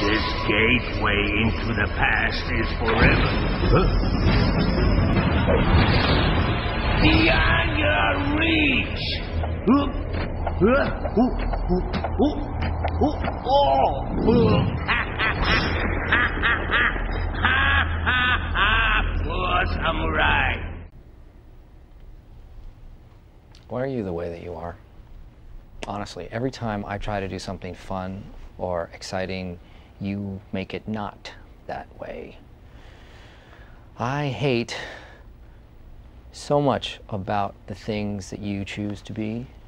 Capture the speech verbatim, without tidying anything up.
This gateway into the past is forever. Huh? Beyond your reach! Huh? Huh? Oh, oh, oh, oh, oh. Poor samurai. Why are you the way that you are? Honestly, every time I try to do something fun or exciting, you make it not that way. I hate so much about the things that you choose to be